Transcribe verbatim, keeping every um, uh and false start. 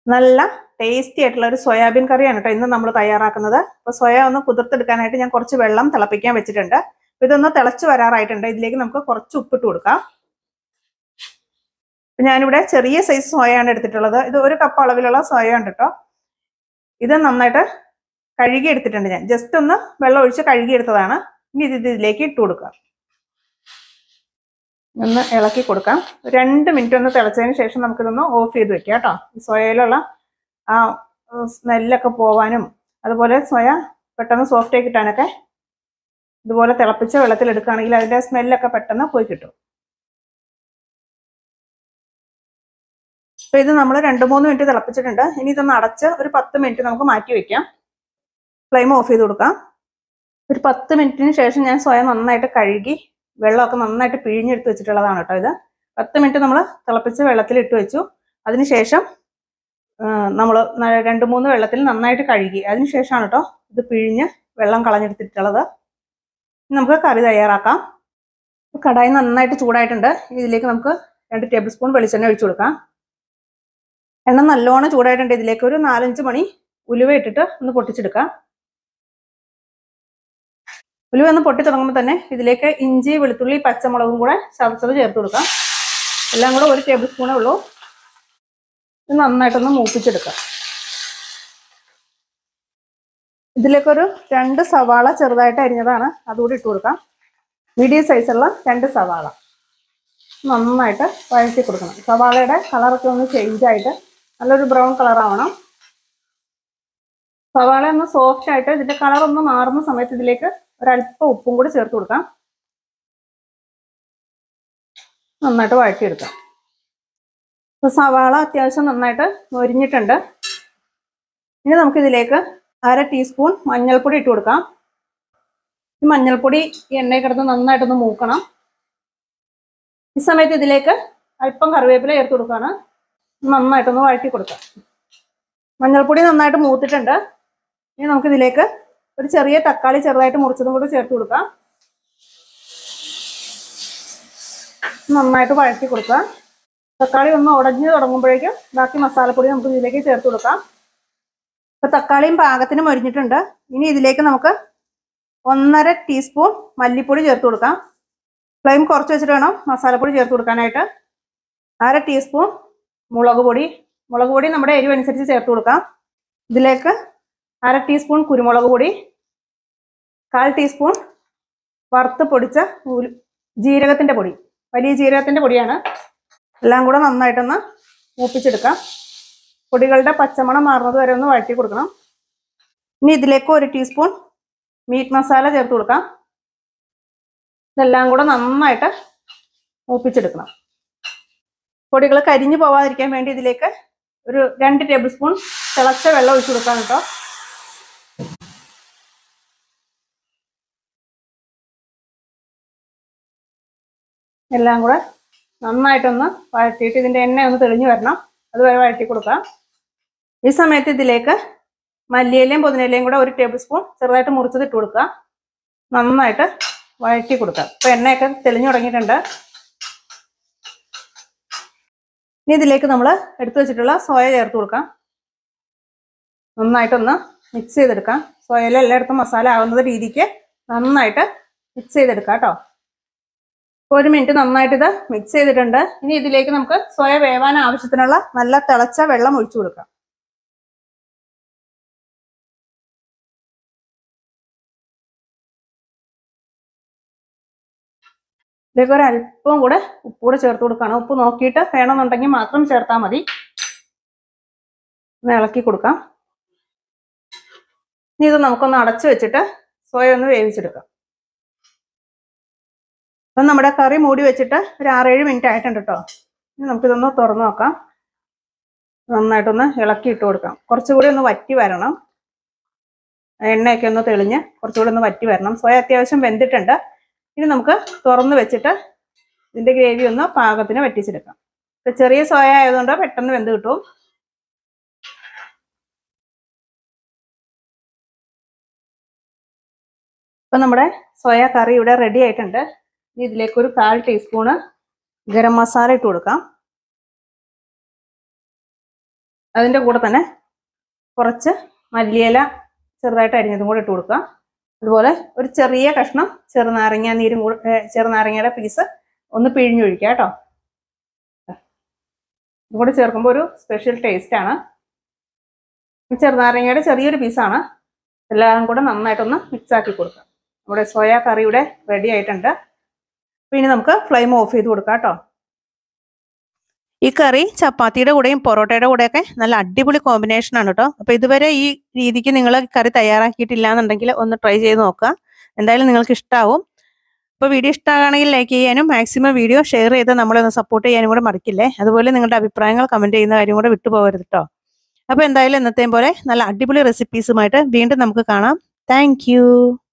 നല്ല ടേസ്റ്റി ആയിട്ടുള്ള ഒരു സോയാബീൻ കറിയാണ് കേട്ടോ ഇന്ന് നമ്മൾ തയ്യാറാക്കുന്നത്. അപ്പോൾ സോയ ഒന്ന് കുതിർത്തെടുക്കാനായിട്ട് ഞാൻ കുറച്ച് വെള്ളം തിളപ്പിക്കാൻ വെച്ചിട്ടുണ്ട്. അപ്പോൾ ഇതൊന്ന് തിളച്ച് വരാറായിട്ടുണ്ട്. ഇതിലേക്ക് നമുക്ക് കുറച്ച് ഉപ്പിട്ട് കൊടുക്കാം. ഞാനിവിടെ ചെറിയ സൈസ് സോയയാണ് എടുത്തിട്ടുള്ളത്. ഇത് ഒരു കപ്പ് അളവിലുള്ള സോയയാണ് കേട്ടോ. ഇത് നന്നായിട്ട് കഴുകി എടുത്തിട്ടുണ്ട്. ഞാൻ ജസ്റ്റ് ഒന്ന് വെള്ളം ഒഴിച്ച് കഴുകിയെടുത്തതാണ്. ഇനി ഇത് ഇതിലേക്ക് ഇട്ട് കൊടുക്കാം. ഒന്ന് ഇളക്കി കൊടുക്കാം. രണ്ട് മിനിറ്റ് ഒന്ന് തിളച്ചതിന് ശേഷം നമുക്കിതൊന്ന് ഓഫ് ചെയ്ത് വെക്കാം കേട്ടോ. ഈ സോയയിലുള്ള ആ സ്മെല്ലൊക്കെ പോവാനും അതുപോലെ സോയ പെട്ടെന്ന് സോഫ്റ്റ് ആയി കിട്ടാനൊക്കെ ഇതുപോലെ തിളപ്പിച്ച വെള്ളത്തിൽ എടുക്കുകയാണെങ്കിൽ അതിൻ്റെ സ്മെല്ലൊക്കെ പെട്ടെന്ന് പോയി കിട്ടും. അപ്പോൾ ഇത് നമ്മൾ രണ്ട് മൂന്ന് മിനിറ്റ് തിളപ്പിച്ചിട്ടുണ്ട്. ഇനി ഇതൊന്ന് അടച്ച് ഒരു പത്ത് മിനിറ്റ് നമുക്ക് മാറ്റി വെക്കാം. ഫ്ലെയിം ഓഫ് ചെയ്ത് കൊടുക്കാം. ഒരു പത്ത് മിനിറ്റിന് ശേഷം ഞാൻ സോയ നന്നായിട്ട് കഴുകി വെള്ളമൊക്കെ നന്നായിട്ട് പിഴിഞ്ഞെടുത്ത് വെച്ചിട്ടുള്ളതാണ് കേട്ടോ. ഇത് പത്ത് മിനിറ്റ് നമ്മൾ തിളപ്പിച്ച് വെള്ളത്തിൽ ഇട്ട് വെച്ചു. അതിനുശേഷം നമ്മൾ രണ്ട് മൂന്ന് വെള്ളത്തിൽ നന്നായിട്ട് കഴുകി അതിനുശേഷമാണ് കേട്ടോ ഇത് പിഴിഞ്ഞ് വെള്ളം കളഞ്ഞെടുത്തിട്ടുള്ളത്. നമുക്ക് കറി തയ്യാറാക്കാം. കടായി നന്നായിട്ട് ചൂടായിട്ടുണ്ട്. ഇതിലേക്ക് നമുക്ക് രണ്ട് ടേബിൾ സ്പൂൺ വെളിച്ചെണ്ണ ഒഴിച്ചു കൊടുക്കാം. എണ്ണ നല്ലോണം ചൂടായിട്ടുണ്ട്. ഇതിലേക്ക് ഒരു നാലഞ്ച് മണി ഉലുവ ഇട്ടിട്ട് ഒന്ന് പൊട്ടിച്ചെടുക്കാം. ഉലുവ ഒന്ന് പൊട്ടി തുടങ്ങുമ്പോൾ തന്നെ ഇതിലേക്ക് ഇഞ്ചി, വെളുത്തുള്ളി, പച്ചമുളകും കൂടെ ചതച്ചത് ചേർത്ത് കൊടുക്കാം. എല്ലാം കൂടെ ഒരു ടേബിൾ സ്പൂണേ ഉള്ളൂ. ഇത് നന്നായിട്ടൊന്ന് മൂപ്പിച്ചെടുക്കാം. ഇതിലേക്കൊരു രണ്ട് സവാള ചെറുതായിട്ട് അരിഞ്ഞതാണ്, അതുകൂടി ഇട്ട് കൊടുക്കാം. മീഡിയം സൈസുള്ള രണ്ട് സവാള നന്നായിട്ട് വഴറ്റി കൊടുക്കണം. സവാളയുടെ കളറൊക്കെ ഒന്ന് ചേഞ്ച് ആയിട്ട് നല്ലൊരു ബ്രൗൺ കളറാവണം. സവാള ഒന്ന് സോഫ്റ്റ് ആയിട്ട് ഇതിന്റെ കളർ ഒന്ന് മാറുന്ന സമയത്ത് ഇതിലേക്ക് ഒരല്പം ഉപ്പും കൂടി ചേർത്ത് കൊടുക്കാം. നന്നായിട്ട് വഴറ്റിയെടുക്കാം. അപ്പോൾ സവാള അത്യാവശ്യം നന്നായിട്ട് മൊരിഞ്ഞിട്ടുണ്ട്. ഇനി നമുക്കിതിലേക്ക് അര ടീസ്പൂൺ മഞ്ഞൾപ്പൊടി ഇട്ട് കൊടുക്കാം. ഈ മഞ്ഞൾപ്പൊടി ഈ എണ്ണയിൽ കിടന്ന് നന്നായിട്ടൊന്ന് മൂക്കണം. ഈ സമയത്ത് ഇതിലേക്ക് അല്പം കറിവേപ്പില ചേർത്ത് കൊടുക്കുകയാണ്. നന്നായിട്ടൊന്ന് വഴറ്റി കൊടുക്കാം. മഞ്ഞൾപ്പൊടി നന്നായിട്ട് മൂത്തിട്ടുണ്ട്. ഇനി നമുക്കിതിലേക്ക് ഒരു ചെറിയ തക്കാളി ചെറുതായിട്ട് മുറിച്ചതും കൂടി ചേർത്ത് കൊടുക്കാം. നന്നായിട്ട് വഴറ്റി കൊടുക്കാം. തക്കാളി ഒന്ന് ഉടഞ്ഞ് തുടങ്ങുമ്പോഴേക്കും ബാക്കി മസാലപ്പൊടി നമുക്ക് ഇതിലേക്ക് ചേർത്ത് കൊടുക്കാം. അപ്പോൾ തക്കാളിയും പാകത്തിന് മൊരിഞ്ഞിട്ടുണ്ട്. ഇനി ഇതിലേക്ക് നമുക്ക് ഒന്നര ടീസ്പൂൺ മല്ലിപ്പൊടി ചേർത്ത് കൊടുക്കാം. ഫ്ലെയിം കുറച്ച് വെച്ചിട്ട് വേണം മസാലപ്പൊടി ചേർത്ത് കൊടുക്കാനായിട്ട്. അര ടീസ്പൂൺ മുളക് പൊടി മുളക് പൊടി നമ്മുടെ എരിവ് അനുസരിച്ച് ചേർത്ത് കൊടുക്കാം. ഇതിലേക്ക് അര ടീസ്പൂൺ കുരുമുളക് പൊടി, കാൽ ടീസ്പൂൺ വറുത്ത് പൊടിച്ച ജീരകത്തിൻ്റെ പൊടി, വലിയ ജീരകത്തിൻ്റെ പൊടിയാണ്. എല്ലാം കൂടെ നന്നായിട്ടൊന്ന് മൂപ്പിച്ചെടുക്കാം. പൊടികളുടെ പച്ചമണം മാറുന്നത് വരെ ഒന്ന് വഴറ്റി കൊടുക്കണം. ഇനി ഇതിലേക്ക് ഒരു ടീസ്പൂൺ മീറ്റ് മസാല ചേർത്ത് കൊടുക്കാം. ഇതെല്ലാം കൂടെ നന്നായിട്ട് മൂപ്പിച്ചെടുക്കണം. പൊടികൾ കരിഞ്ഞു പോവാതിരിക്കാൻ വേണ്ടി ഇതിലേക്ക് ഒരു രണ്ട് ടേബിൾ സ്പൂൺ തിളച്ച വെള്ളം ഒഴിച്ചു കൊടുക്കാം കേട്ടോ. എല്ലാം കൂടെ നന്നായിട്ടൊന്ന് വഴറ്റിയിട്ട് ഇതിൻ്റെ എണ്ണ ഒന്ന് തെളിഞ്ഞു വരണം. അതുവരെ വഴറ്റി കൊടുക്കാം. ഈ സമയത്ത് ഇതിലേക്ക് മല്ലിയിലയും പുതിനയിലയും കൂടെ ഒരു ടേബിൾ സ്പൂൺ ചെറുതായിട്ട് മുറിച്ചത് ഇട്ട് കൊടുക്കുക. നന്നായിട്ട് വഴറ്റി കൊടുക്കുക. ഇപ്പോൾ എണ്ണയൊക്കെ തെളിഞ്ഞു തുടങ്ങിയിട്ടുണ്ട്. ഇനി ഇതിലേക്ക് നമ്മൾ എടുത്തു വെച്ചിട്ടുള്ള സോയ ചേർത്ത് കൊടുക്കാം. നന്നായിട്ടൊന്ന് മിക്സ് ചെയ്തെടുക്കാം. സോയയിൽ എല്ലായിടത്തും മസാല ആവുന്ന രീതിക്ക് നന്നായിട്ട് മിക്സ് ചെയ്തെടുക്കാം കേട്ടോ. ഒരു മിനിറ്റ് നന്നായിട്ട് ഇത് മിക്സ് ചെയ്തിട്ടുണ്ട്. ഇനി ഇതിലേക്ക് നമുക്ക് സോയ വേവാൻ ആവശ്യത്തിനുള്ള നല്ല തിളച്ച വെള്ളം ഒഴിച്ചു കൊടുക്കാം. ഇതിലേക്ക് ഒരു അല്പം കൂടെ ഉപ്പ് കൂടെ ചേർത്ത് കൊടുക്കുകയാണ്. ഉപ്പ് നോക്കിയിട്ട് വേണമെന്നുണ്ടെങ്കിൽ മാത്രം ചേർത്താൽ മതി. ഒന്ന് ഇളക്കി കൊടുക്കാം. ഇനി ഇത് നമുക്കൊന്ന് അടച്ചു വെച്ചിട്ട് സോയ ഒന്ന് വേവിച്ചെടുക്കാം. അപ്പം നമ്മുടെ കറി മൂടി വെച്ചിട്ട് ഒരു ആറേഴ് മിനിറ്റ് ആയിട്ടുണ്ട് കേട്ടോ. ഇനി നമുക്കിതൊന്ന് തുറന്ന് നോക്കാം. നന്നായിട്ടൊന്ന് ഇളക്കി ഇട്ട് കൊടുക്കാം. കുറച്ചുകൂടി ഒന്ന് വറ്റി വരണം. എണ്ണയൊക്കെ ഒന്ന് തെളിഞ്ഞ് കുറച്ചുകൂടി ഒന്ന് വറ്റി വരണം. സോയ അത്യാവശ്യം വെന്തിട്ടുണ്ട്. ഇനി നമുക്ക് തുറന്ന് വെച്ചിട്ട് ഇതിൻ്റെ ഗ്രേവി ഒന്ന് പാകത്തിന് വറ്റിച്ചെടുക്കാം. ഇപ്പം ചെറിയ സോയ ആയതുകൊണ്ട് പെട്ടെന്ന് വെന്ത് കിട്ടും. ഇപ്പം നമ്മുടെ സോയ കറി ഇവിടെ റെഡി ആയിട്ടുണ്ട്. ഇതിലേക്കൊരു കാൽ ടീസ്പൂണ് ഗരം മസാല ഇട്ട് കൊടുക്കാം. അതിൻ്റെ കൂടെ തന്നെ കുറച്ച് മല്ലിയില ചെറുതായിട്ട് അരിഞ്ഞതും കൂടെ ഇട്ട് കൊടുക്കുക. അതുപോലെ ഒരു ചെറിയ കഷ്ണം ചെറുനാരങ്ങ നീരും കൂടെ ചെറുനാരങ്ങയുടെ പീസ് ഒന്ന് പിഴിഞ്ഞൊഴിക്കുക കേട്ടോ. ഇതും കൂടെ ചേർക്കുമ്പോൾ ഒരു സ്പെഷ്യൽ ടേസ്റ്റാണ്. ചെറുനാരങ്ങയുടെ ചെറിയൊരു പീസാണ്. എല്ലാം കൂടെ നന്നായിട്ടൊന്ന് മിക്സ് ആക്കി കൊടുക്കുക. നമ്മുടെ സോയ കറി ഇവിടെ റെഡി ആയിട്ടുണ്ട്. പിന്നെ നമുക്ക് ഫ്ലെയിം ഓഫ് ചെയ്ത് കൊടുക്കാം കേട്ടോ. ഈ കറി ചപ്പാത്തിയുടെ കൂടെയും പൊറോട്ടയുടെ കൂടെയൊക്കെ നല്ല അടിപൊളി കോമ്പിനേഷൻ ആണ് കേട്ടോ. അപ്പോൾ ഇതുവരെ ഈ രീതിക്ക് നിങ്ങൾ കറി തയ്യാറാക്കിയിട്ടില്ല എന്നുണ്ടെങ്കിൽ ഒന്ന് ട്രൈ ചെയ്ത് നോക്കുക. എന്തായാലും നിങ്ങൾക്ക് ഇഷ്ടമാവും. അപ്പോൾ വീഡിയോ ഇഷ്ടമാണെങ്കിൽ ലൈക്ക് ചെയ്യാനും മാക്സിമം വീഡിയോ ഷെയർ ചെയ്ത് നമ്മളെ ഒന്ന് സപ്പോർട്ട് ചെയ്യാനും കൂടെ മറക്കില്ലേ. അതുപോലെ നിങ്ങളുടെ അഭിപ്രായങ്ങൾ കമൻറ്റ് ചെയ്യുന്ന കാര്യം കൂടെ വിട്ടുപോകരുത് കേട്ടോ. അപ്പോൾ എന്തായാലും ഇന്നത്തെയും പോലെ നല്ല അടിപൊളി റെസിപ്പീസുമായിട്ട് വീണ്ടും നമുക്ക് കാണാം. താങ്ക്